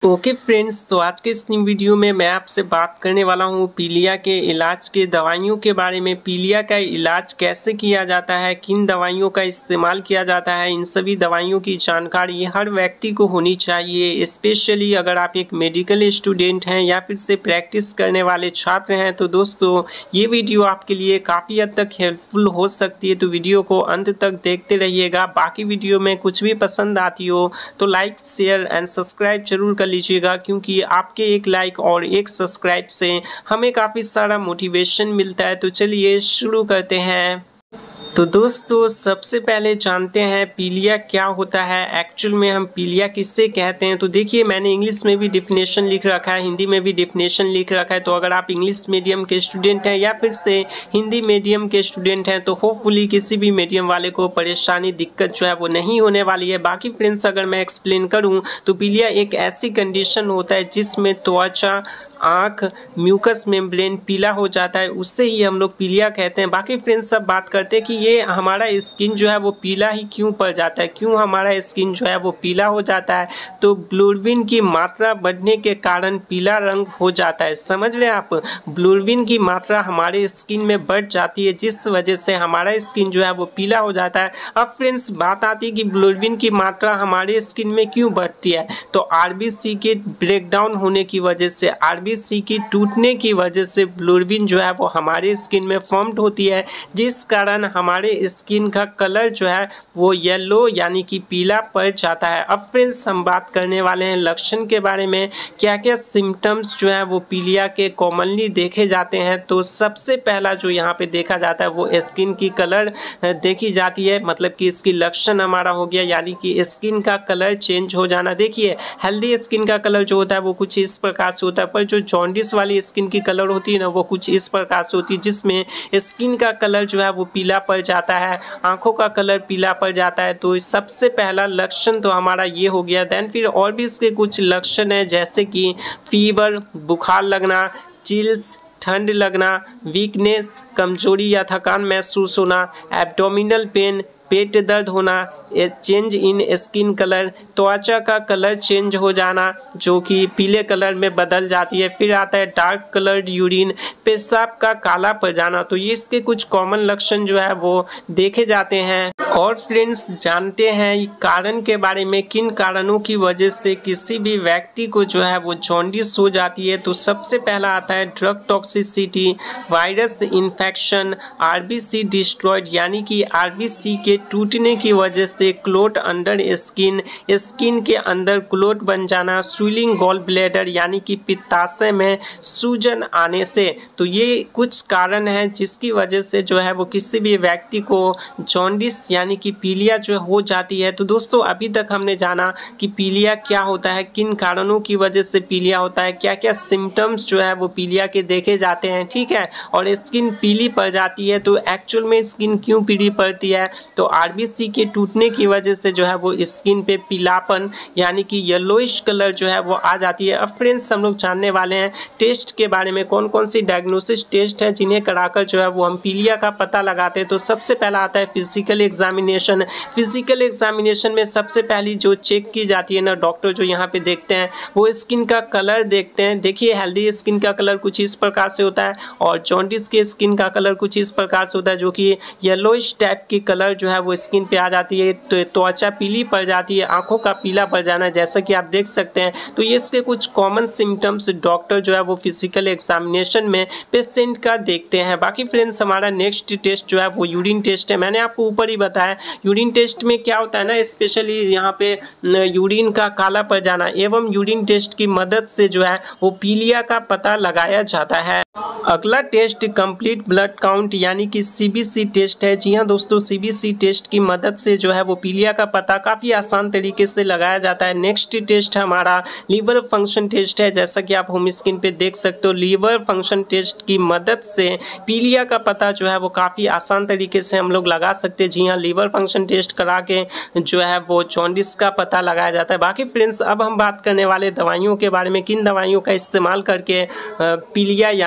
Okay friends, तो आज के इस वीडियो में मैं आपसे बात करने वाला हूँ पीलिया के इलाज के दवाइयों के बारे में। पीलिया का इलाज कैसे किया जाता है, किन दवाइयों का इस्तेमाल किया जाता है, इन सभी दवाइयों की जानकारी हर व्यक्ति को होनी चाहिए। स्पेशली अगर आप एक मेडिकल स्टूडेंट हैं या फिर से प्रैक्टिस करने वाले छात्र हैं तो दोस्तों ये वीडियो आपके लिए काफ़ी हद तक हेल्पफुल हो सकती है। तो वीडियो को अंत तक देखते रहिएगा। बाकी वीडियो में कुछ भी पसंद आती हो तो लाइक, शेयर एंड सब्सक्राइब जरूर कर लीजिएगा, क्योंकि आपके एक लाइक और एक सब्सक्राइब से हमें काफ़ी सारा मोटिवेशन मिलता है। तो चलिए शुरू करते हैं। तो दोस्तों सबसे पहले जानते हैं पीलिया क्या होता है, एक्चुअल में हम पीलिया किससे कहते हैं। तो देखिए मैंने इंग्लिश में भी डिफिनेशन लिख रखा है, हिंदी में भी डिफिनेशन लिख रखा है। तो अगर आप इंग्लिश मीडियम के स्टूडेंट हैं या फिर से हिंदी मीडियम के स्टूडेंट हैं तो होपफुली किसी भी मीडियम वाले को परेशानी दिक्कत जो है वो नहीं होने वाली है। बाकी फ्रेंड्स अगर मैं एक्सप्लेन करूँ तो पीलिया एक ऐसी कंडीशन होता है जिसमें त्वचा, आँख, म्यूकस मेम्ब्रेन पीला हो जाता है, उससे ही हम लोग पीलिया कहते हैं। बाकी फ्रेंड्स सब बात करते हैं कि ये हमारा स्किन जो है वो पीला ही क्यों पड़ जाता है, क्यों हमारा स्किन जो है वो पीला हो जाता है। तो ग्लोबिन की मात्रा बढ़ने के कारण पीला रंग हो जाता है। समझ रहे आप, ग्लोबिन की मात्रा हमारे स्किन में बढ़ जाती है जिस वजह से हमारा स्किन जो है वो पीला हो जाता है। अब फ्रेंड्स बात आती है कि ग्लोबिन की मात्रा हमारे स्किन में क्यों बढ़ती है। तो आरबीसी के ब्रेकडाउन होने की वजह से, आरबीसी की टूटने की वजह से ग्लोबिन जो है वो हमारे स्किन में फॉर्म्ड होती है, जिस कारण हमारे स्किन का कलर जो है वो येलो यानी कि पीला पड़ जाता है। अब फ्रेंड्स हम बात करने वाले हैं लक्षण के बारे में, क्या क्या सिम्टम्स जो है वो पीलिया के कॉमनली देखे जाते हैं। तो सबसे पहला जो यहाँ पे देखा जाता है वो स्किन की कलर देखी जाती है, मतलब कि इसकी लक्षण हमारा हो गया यानी कि स्किन का कलर चेंज हो जाना। देखिए हेल्दी स्किन का कलर जो होता है वो कुछ इस प्रकार से होता है, पर जो जॉन्डिस वाली स्किन की कलर होती है ना वो कुछ इस प्रकार से होती है, जिसमें स्किन का कलर जो है वो पीला पड़ जाता है, आंखों का कलर पीला पड़ जाता है। तो सबसे पहला लक्षण तो हमारा ये हो गया। देन फिर और भी इसके कुछ लक्षण है, जैसे कि फीवर, बुखार लगना, चिल्स, ठंड लगना, वीकनेस, कमजोरी या थकान महसूस होना, एब्डोमिनल पेन, पेट दर्द होना, चेंज इन स्किन कलर, त्वचा का कलर चेंज हो जाना जो कि पीले कलर में बदल जाती है। फिर आता है डार्क कलर्ड यूरिन, पेशाब का काला पड़ जाना। तो ये इसके कुछ कॉमन लक्षण जो है वो देखे जाते हैं। और फ्रेंड्स जानते हैं कारण के बारे में, किन कारणों की वजह से किसी भी व्यक्ति को जो है वो जॉन्डिस हो जाती है। तो सबसे पहला आता है drug toxicity, virus infection, RBC destroyed यानी कि आरबीसी के टूटने की वजह से, क्लोट अंडर स्किन, स्किन के अंदर क्लोट बन जाना, स्विलिंग गॉल ब्लैडर यानी कि पित्ताशय में सूजन आने से। तो ये कुछ कारण हैं जिसकी वजह से जो है वो किसी भी व्यक्ति को जॉन्डिस यानी कि पीलिया जो हो जाती है। तो दोस्तों अभी तक हमने जाना कि पीलिया क्या होता है, किन कारणों की वजह से पीलिया होता है, क्या क्या सिम्टम्स जो है वो पीलिया के देखे जाते हैं, ठीक है। और स्किन पीली पड़ जाती है तो एक्चुअल में स्किन क्यों पीली पड़ती है, तो आरबीसी के टूटने की वजह से जो है वो स्किन पे पीलापन यानी कि येलोइश कलर जो है वो आ जाती है। अब फ्रेंड्स हम लोग जानने वाले हैं टेस्ट के बारे में, कौन कौन सी डायग्नोसिस टेस्ट है जिन्हें कराकर जो है वो हम पीलिया का पता लगाते हैं। तो सबसे पहला आता है फिजिकल एग्जामिनेशन। फिजिकल एग्जामिनेशन में सबसे पहली जो चेक की जाती है ना, डॉक्टर जो यहाँ पे देखते हैं वो स्किन का कलर देखते हैं। देखिए हेल्दी स्किन का कलर कुछ इस प्रकार से होता है और जॉन्डिस के स्किन का कलर कुछ इस प्रकार से होता है, जो कि येलोइश टाइप की कलर जो है वो स्किन पे आ जाती है, तो त्वचा पीली पड़ जाती है, आंखों का पीला पड़ जाना जैसा कि आप देख सकते हैं। तो ये इसके कुछ कॉमन सिम्टम्स डॉक्टर जो है वो फिजिकल एग्जामिनेशन में पेशेंट का देखते हैं। बाकी फ्रेंड्स हमारा नेक्स्ट टेस्ट जो है वो यूरिन टेस्ट है। मैंने आपको ऊपर ही बताया यूरिन टेस्ट में क्या होता है ना, स्पेशली यहाँ पे यूरिन का काला पड़ जाना एवं यूरिन टेस्ट की मदद से जो है वो पीलिया का पता लगाया जाता है। अगला टेस्ट कंप्लीट ब्लड काउंट यानी कि सीबीसी टेस्ट है। जी हाँ दोस्तों, सीबीसी टेस्ट की मदद से जो है वो पीलिया का पता काफ़ी आसान तरीके से लगाया जाता है। नेक्स्ट टेस्ट हमारा लीवर फंक्शन टेस्ट है। जैसा कि आप होम स्क्रीन पे देख सकते हो, लीवर फंक्शन टेस्ट की मदद से पीलिया का पता जो है वो काफ़ी आसान तरीके से हम लोग लगा सकते हैं। जी हाँ, लीवर फंक्शन टेस्ट करा के जो है वो जॉन्डिस का पता लगाया जाता है। बाकी फ्रेंड्स अब हम बात करने वाले दवाइयों के बारे में, किन दवाइयों का इस्तेमाल करके पीलिया यानी कि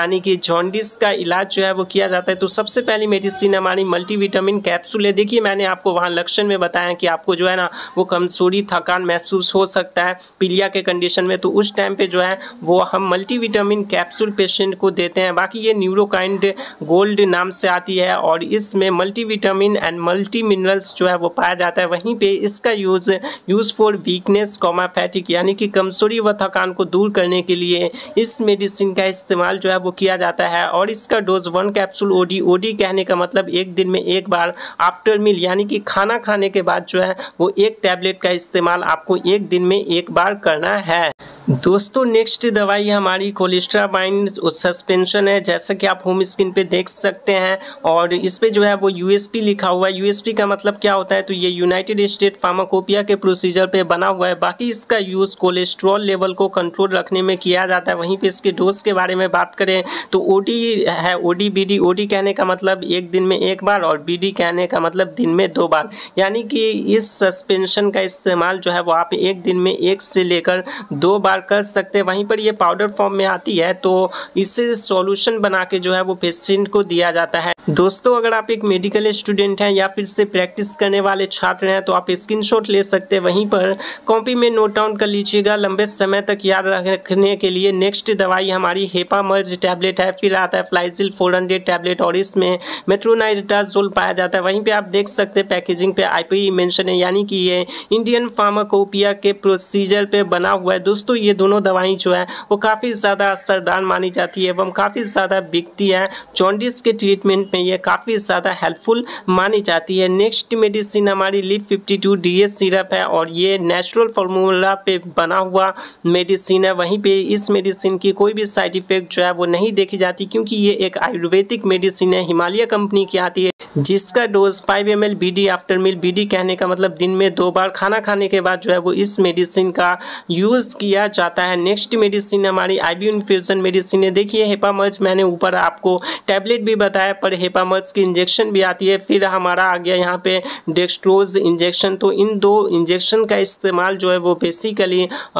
जॉन्डिस का इलाज जो है वो किया जाता है। तो सबसे पहली मेडिसिन हमारी मल्टीविटामिन कैप्सूल है। देखिए मैंने आपको वहाँ लक्षण में बताया कि आपको जो है ना वो कमजोरी थकान महसूस हो सकता है पीलिया के कंडीशन में, तो उस टाइम पे जो है वो हम मल्टीविटामिन कैप्सूल पेशेंट को देते हैं। बाकी ये न्यूरोकाइंड गोल्ड नाम से आती है और इसमें मल्टीविटामिन एंड मल्टी मिनरल्स जो है वो पाया जाता है। वहीं पे इसका use for weakness comma fatigue यानी कि कमजोरी व थकान को दूर करने के लिए इस मेडिसिन का इस्तेमाल जो है वो किया जाता है। और इसका डोज 1 कैप्सूल ओडी कहने का मतलब एक दिन में एक बार आफ्टर मील यानी कि खाना खाने के बाद जो है वो एक टैबलेट का इस्तेमाल आपको एक दिन में एक बार करना है। दोस्तों नेक्स्ट दवाई हमारी कोलेस्ट्रामाइन सस्पेंशन है, जैसा कि आप होम स्क्रीन पे देख सकते हैं। और इस पे जो है वो यूएसपी लिखा हुआ है। यूएसपी का मतलब क्या होता है, तो ये यूनाइटेड स्टेट फार्माकोपिया के प्रोसीजर पे बना हुआ है। बाकी इसका यूज कोलेस्ट्रॉल लेवल को कंट्रोल रखने में किया जाता है। वहीं पे इसके डोज के बारे में बात करें तो ओडी है, ओडी बीडी। ओडी कहने का मतलब एक दिन में एक बार और बीडी कहने का मतलब दिन में 2 बार, यानी कि इस सस्पेंशन का इस्तेमाल जो है वो आप एक दिन में 1 से लेकर 2 बार कर सकते हैं। वहीं पर ये पाउडर फॉर्म में आती है, तो इसे सॉल्यूशन बना के जो है वो पेशेंट को दिया जाता है। दोस्तों अगर आप एक मेडिकल स्टूडेंट हैं या फिर से प्रैक्टिस करने वाले छात्र हैं तो आप स्क्रीनशॉट ले सकते हैं। वहीं पर कॉपी में नोट डाउन कर लीजिएगा लंबे समय तक याद रखने के लिए। नेक्स्ट दवाई हमारी हेपामर्ज टैबलेट है। फिर आता है फ्लाइजिल 400 टैबलेट और इसमें मेट्रोनाइट्राजोल पाया जाता है। वहीं पे आप देख सकते हैं पैकेजिंग पे आईपी मेंशन है, यानी कि ये इंडियन फार्माकोपिया के प्रोसीजर पे बना हुआ है। दोस्तों ये दोनों दवाई जो है वो काफ़ी ज़्यादा असरदार मानी जाती है एवं काफ़ी ज़्यादा बिकती है। जॉन्डिस के ट्रीटमेंट में ये काफ़ी ज़्यादा हेल्पफुल मानी जाती है। नेक्स्ट मेडिसिन हमारी लिप 52 डीएस सिरप है और ये नेचुरल फार्मूला पे बना हुआ मेडिसिन है। वहीं पे इस मेडिसिन की कोई भी साइड इफेक्ट जो है वो नहीं देखी जाती, क्योंकि ये एक आयुर्वेदिक मेडिसिन है, हिमालय कंपनी की आती है, जिसका dose 5 ml BD after meal. BD कहने का मतलब दिन में 2 बार खाना खाने के बाद जो है वो इस मेडिसिन का यूज किया जाता है। नेक्स्ट मेडिसिन हमारी आईवी इन्फ्यूजन मेडिसिन है। देखिए हेपामर्ज मैंने ऊपर आपको टैबलेट भी बताया, पर हेपामर्ज की इंजेक्शन भी आती है। फिर हमारा आ गया यहाँ पे डेक्सट्रोज इंजेक्शन। तो इन 2 इंजेक्शन का इस्तेमाल जो है वो बेसिकली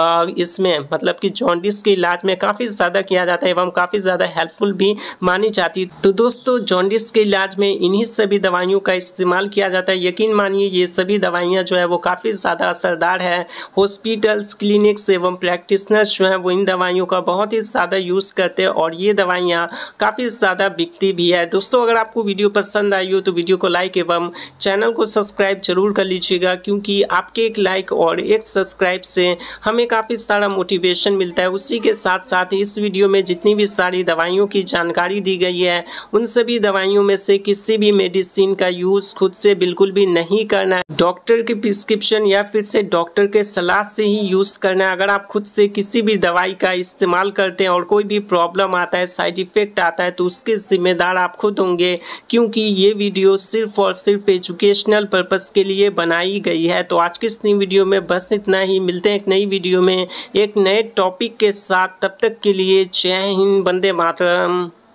इसमें मतलब कि जॉन्डिस के इलाज में काफ़ी ज़्यादा किया जाता है एवं काफ़ी ज़्यादा हेल्पफुल भी मानी जाती है। तो दोस्तों जॉन्डिस के इलाज में इन्हीं सभी दवाइयों का इस्तेमाल किया जाता है। यकीन मानिए ये सभी दवाइयाँ जो है वो काफ़ी ज़्यादा असरदार है। हॉस्पिटल्स, क्लिनिक्स एवं प्रैक्टिशनर्स जो हैं वो इन दवाइयों का बहुत ही ज़्यादा यूज़ करते हैं और ये दवाइयाँ काफ़ी ज़्यादा बिकती भी है। दोस्तों अगर आपको वीडियो पसंद आई हो तो वीडियो को लाइक एवं चैनल को सब्सक्राइब जरूर कर लीजिएगा, क्योंकि आपके एक लाइक और एक सब्सक्राइब से हमें काफ़ी सारा मोटिवेशन मिलता है। उसी के साथ साथ इस वीडियो में जितनी भी सारी दवाइयों की जानकारी दी गई है उन सभी दवाइयों में से किसी भी मेडिसिन का यूज़ खुद से बिल्कुल भी नहीं करना है। डॉक्टर की प्रिस्क्रिप्शन या फिर से डॉक्टर के सलाह से ही यूज़ करना है। अगर आप खुद से किसी भी दवाई का इस्तेमाल करते हैं और कोई भी प्रॉब्लम आता है, साइड इफेक्ट आता है, तो उसके जिम्मेदार आप खुद होंगे, क्योंकि ये वीडियो सिर्फ और सिर्फ एजुकेशनल पर्पस के लिए बनाई गई है। तो आज की इस नई वीडियो में बस इतना ही। मिलते हैं एक नई वीडियो में एक नए टॉपिक के साथ। तब तक के लिए जय हिंद, वंदे मातरम।